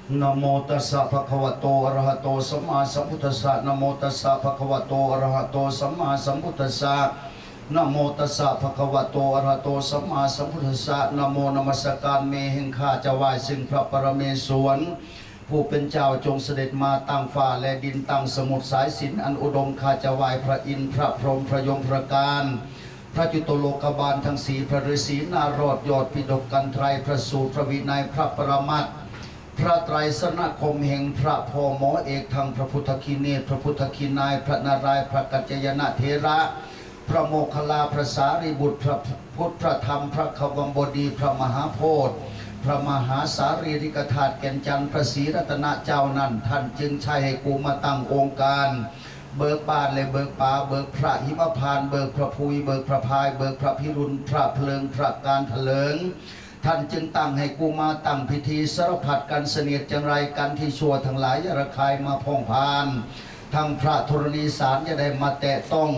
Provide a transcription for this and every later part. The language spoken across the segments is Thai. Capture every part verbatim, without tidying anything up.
นะโมตัสสะภะคะวะโตอะระหะโตสัมมาสัมพุทธัสสะนะโมตัสสะภะคะวะโตอะระหะโตสัมมาสัมพุทธัสสะนะโมตัสสะภะคะวะโตอะระหะโตสัมมาสัมพุทธัสสะนะโมนมัสการเมแห่งข้าจะไหว้ซึ่งพระปรเมศวรผู้เป็นเจ้าจงเสด็จมาตั้งฟ้าและดินตั้งสมุทรสายสินอันอุดมข้าจะไหว้พระอินทร์พระพรหมพระยมพระการพระจุตโลกบาลทั้งสี่พระฤาษีนารอดยอดปิฎกกันไตรพระสูตรพระวินัยพระปรมัตถ์พระไตรสรณคมแห่งพระพ่อหมอเอกทางพระพุทธคีเนศพระพุทธคีนายพระนารายณ์พระกัจจยนะเถระพระโมคคัลลาพระสารีบุตรพระพุทธพระธรรมพระขวัมบดีพระมหาโพธิ์พระมหาสารีริกธาตุแก่นจันทร์พระศรีรัตนเจ้านั้นท่านจึงใช้ให้กูมาตั้งองค์การเบิกบานและเบิกป่าเบิกพระหิมพานต์เบิกพระภูยเบิกพระพายเบิกพระพิรุณพระเพลิงพระการเถลิงท่านจึงตั้งให้กูมาตั้งพิธีสารพัดกันเสนียดจังไรกันที่ชั่วทั้งหลายยระคายมาพองพานทั้งพระธรณีสารจะได้มาแตะต้อง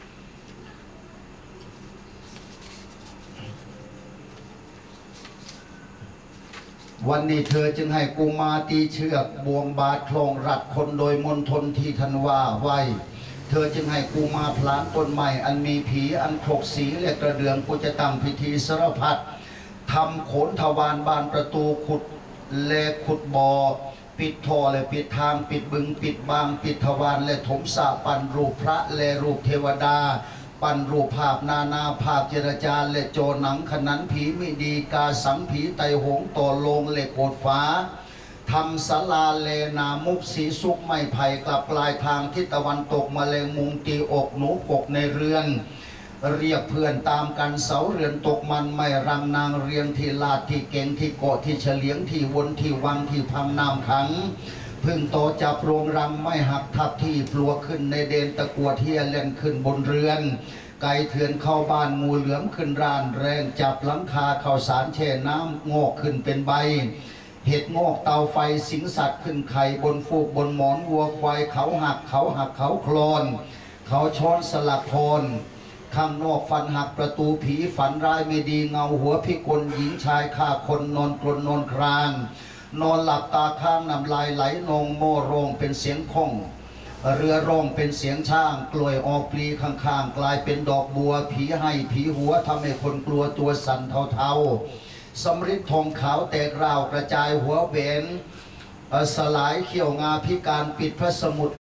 วันนี้เธอจึงให้กูมาตีเชือกบ่วงบาดคลองรัดคนโดยมนทนที่ทันว่าไว้เธอจึงให้กูมาพลานต้นไม้อันมีผีอันครกสีและกระเดืองกูจะตั้งพิธีสารพัดทำโขนทวารบานประตูขุดเลขุดบ่อปิดท่อและปิดทางปิดบึงปิดบางปิดทวารและถมสาปันรูปพระและรูปเทวดาปันรูปภาพนานาภาพเจรจาและโจหนังขนันผีไม่ดีกาสังผีไตหงต่อลงเหล็กโกดฟ้าทำศาลาเลนามุกสีสุกไม้ไผ่กลับปลายทางทิศตะวันตกมะเร็งมุงตีอกหนูกกในเรือนเรียกเพื่อนตามกันเสาเรือนตกมันไม่รังนางเรียงที่ลาดที่เก่งที่โกที่เฉลียงที่วนที่วังที่พังน้ำขังพึ่งโตจับโรงรังไม่หักทับที่ปลัวขึ้นในเดนตะกัวเทียเล่นขึ้นบนเรือนไก่เถื่อนเข้าบ้านงูเหลือมขึ้นร้านแรงจับหลังคาข้าวสารแช่น้ำงอกขึ้นเป็นใบเห็ดงอกเตาไฟสิงสัตว์ขึ้นไข่บนฟูกบนหมอนวัวควายเขาหักเขาหักเขาโคลนเขาช้อนสลักโคนข้างนอกฟันหักประตูผีฝันร้ายไม่ดีเงาหัวพิกลหญิงชายฆ่าคนนอนกลนนอนครางนอนหลับตาข้างน้ำลายไหลนองโม่โรงเป็นเสียงค้องเรือร้องเป็นเสียงช่างกลวยออกปลีข้างๆกลายเป็นดอกบัวผีให้ผีหัวทำให้คนกลัวตัวสั่นเทาๆสำริดทองขาวแตกราวกระจายหัวเบนสลายเขี้ยวงาพิการปิดพระสมุทร